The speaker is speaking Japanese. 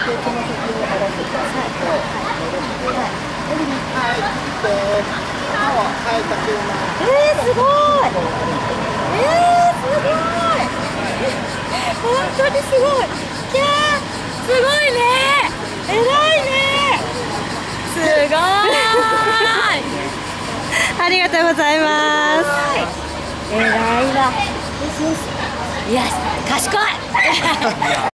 この曲を合わせたステップを戻して、これに入って歯を生えたような。 すごい。すごい。本当にすごい。キャー、すごいね。偉いね。すごい。ありがとうございます。偉いわ。よしよし。よし、賢い。